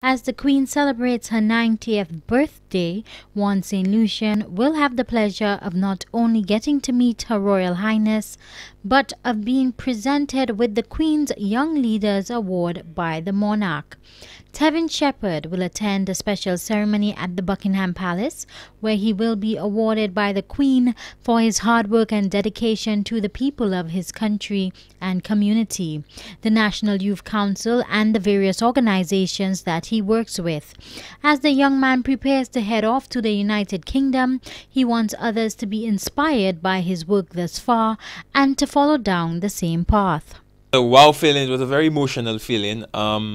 As the Queen celebrates her 90th birthday, one St. Lucian will have the pleasure of not only getting to meet Her Royal Highness, but of being presented with the Queen's Young Leaders Award by the monarch. Tevin Shepherd will attend a special ceremony at the Buckingham Palace, where he will be awarded by the Queen for his hard work and dedication to the people of his country and community, the National Youth Council, and the various organizations that he works with. As the young man prepares to head off to the United Kingdom, he wants others to be inspired by his work thus far and to follow down the same path. The wow feeling was a very emotional feeling.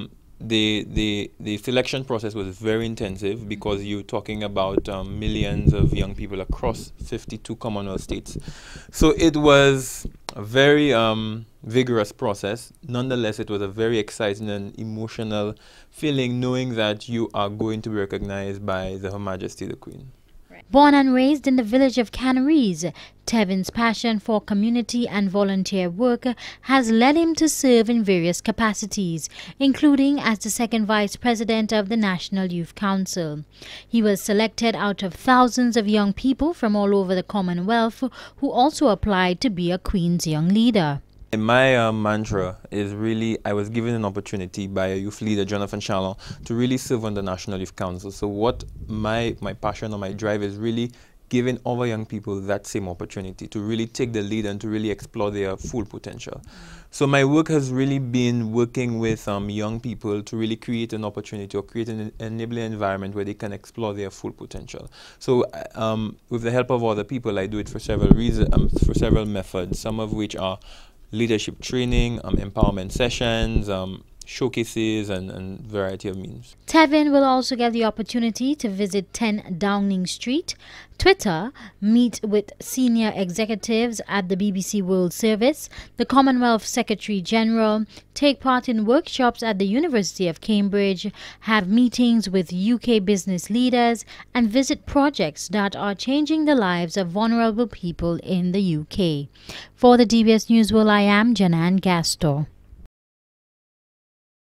The selection process was very intensive because you're talking about millions of young people across 52 Commonwealth states. So it was a very vigorous process. Nonetheless, it was a very exciting and emotional feeling knowing that you are going to be recognized by Her Majesty the Queen. Born and raised in the village of Canaries, Tevin's passion for community and volunteer work has led him to serve in various capacities, including as the second vice president of the National Youth Council. He was selected out of thousands of young people from all over the Commonwealth who also applied to be a Queen's Young Leader. My mantra is really, I was given an opportunity by a youth leader, Jonathan Chalon, to really serve on the National Youth Council. So what my passion or my drive is really giving other young people that same opportunity to really take the lead and to really explore their full potential. So my work has really been working with young people to really create an opportunity or create an enabling environment where they can explore their full potential. So with the help of other people, I do it for several reasons, for several methods, some of which are leadership training, empowerment sessions, showcases, and variety of means. Tevin will also get the opportunity to visit 10 Downing Street, Twitter, meet with senior executives at the BBC World Service, the Commonwealth Secretary General, take part in workshops at the University of Cambridge, have meetings with UK business leaders, and visit projects that are changing the lives of vulnerable people in the UK. For the DBS News World, I am Jenna Anne Gaston.